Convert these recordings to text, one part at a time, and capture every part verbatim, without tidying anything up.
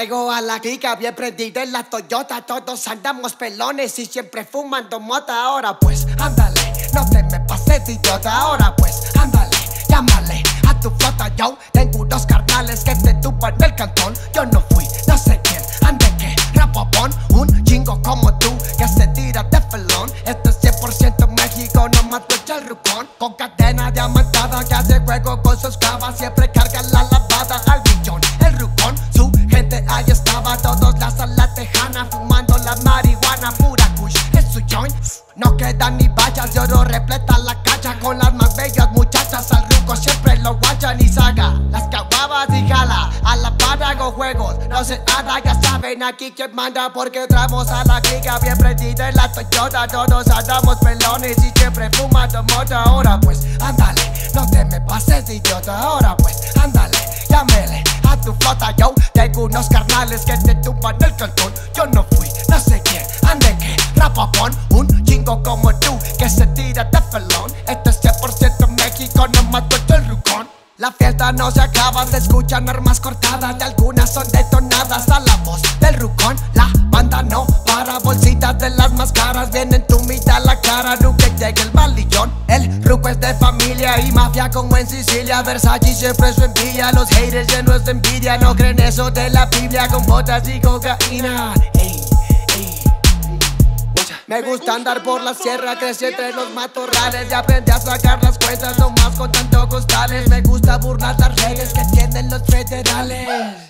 Traigo a la clica bien prendida en la Toyota. Todos andamos pelones y siempre fumando mota. Ahora pues, ándale, no te me pases de idiota. Ahora pues, ándale, llámale a tu flota. Yo tengo unos carnales que te tupan el cantón. Yo no fui, no sé quién, ande que rapopón. Un chingo como tú que se tira de felón. Esto es cien por ciento México, no mato echa el rucón. Con cadena diamantada que hace juego con sus clavas. Siempre carga la lavada al billón. El rucón, su gente ahí estaba. Todos la sala tejana fumando la marihuana. Pura kush, es su joint. No quedan ni vallas de oro, repleta la cacha. Con las más bellas muchachas al ruco siempre lo guachan y saca las caguabas y jala. A la par hago juegos, no se nada, ya saben aquí quién manda. Porque entramos a la clica bien prendida en la Toyota. Todos andamos pelones y siempre fumando mota. Ahora pues, ándale, no te me pases de idiota. Ahora pues, ándale, llámele a tu flota. Yo tengo unos carnales que te tumban el cantón. Yo no fui, no sé quién, ande que rapapón. Un chingo como tú que se tira de felón. Esto es cien por ciento México, no mato el rucón. La fiesta no se acaba, se escuchan armas cortadas y algunas son detonadas. A la voz del rucón, la banda no para. Bolsitas de las más caras vienen tu mitad la cara. Nunca llega el balillón. El ruco es de familia y mafia como en Sicilia. Versace siempre su envidia. Los haters llenos de envidia no creen eso de la Biblia con botas y cocaína. Ey, ey. Me gusta andar por la sierra, crecí entre los matorrales y aprendí a sacar las cuentas nomás con tanto costales. Me gusta burlar las redes que tienen los federales.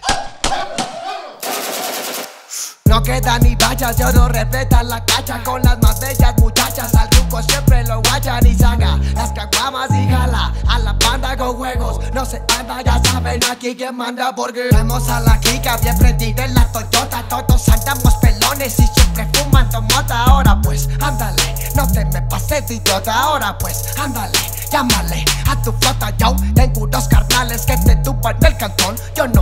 No queda ni vallas de oro, repleta la cacha. Con las más bellas muchachas al truco siempre lo guachan y saca las caguamas y jala. A la banda con juegos, no se anda, ya saben aquí quién manda. Porque vamos a la clica bien prendida en la Toyota. Todos andamos pelones y siempre fumando mota. Ahora pues, ándale, no te me pases de idiota. Ahora pues, ándale, llámale a tu flota. Yo tengo unos carnales que te tupan el cantón. Yo no